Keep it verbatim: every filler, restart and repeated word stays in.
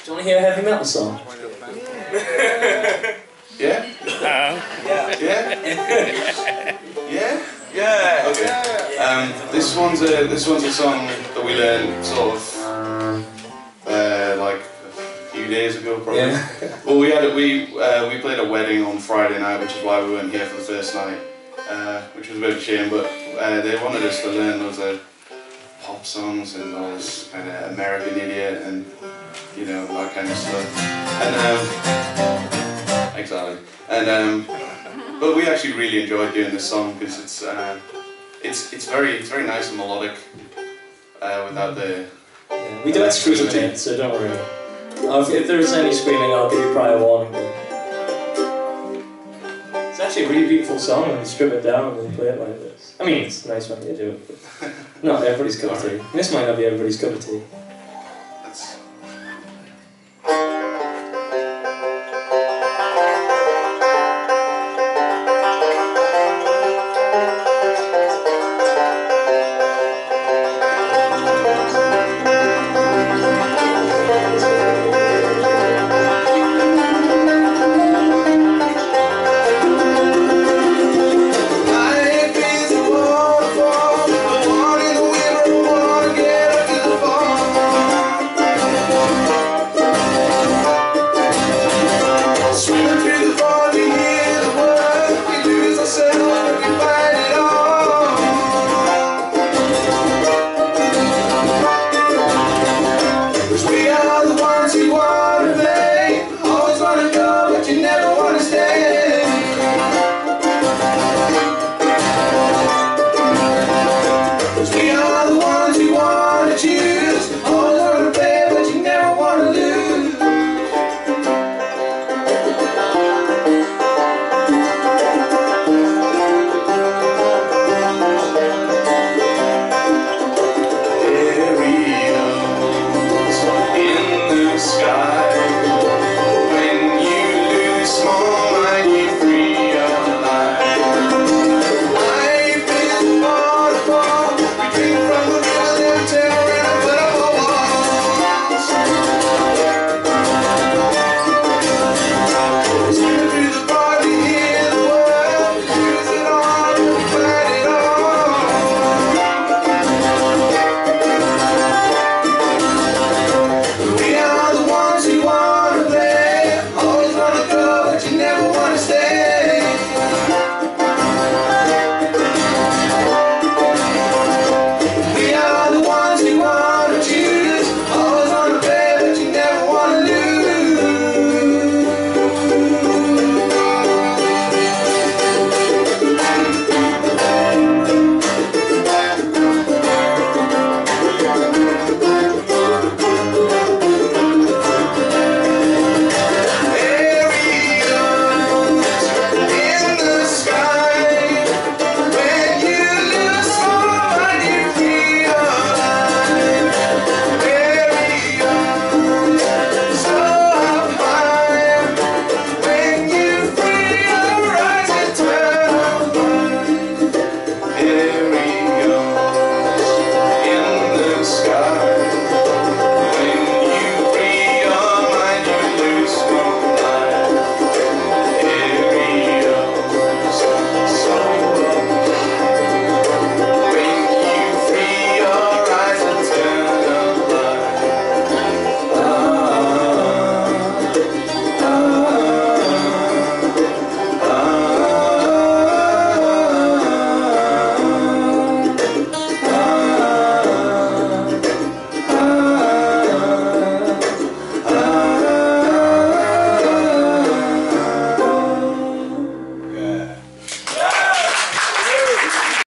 you want to hear a heavy metal song? Yeah? Uh, Yeah? Yeah? Yeah. Okay. Um, this one's a this one's a song that we learned sort of uh, like a few days ago, probably. Yeah. Well, we had a, we uh, we played a wedding on Friday night, which is why we weren't here for the first night, uh, which was a bit of a shame. But uh, they wanted us to learn loads of pop songs and all this kind of American Idiot and you know that kind of stuff. And um, exactly. And um, but we actually really enjoyed doing this song because it's uh, it's it's very it's very nice and melodic uh, without the. Yeah, we don't scream in it, so don't worry. I'll, if there is any screaming, I'll give you prior warning. It's actually a really beautiful song when you strip it down and play it like this. I mean, it's nice when you do it, but not everybody's cup of tea. This might not be everybody's cup of tea.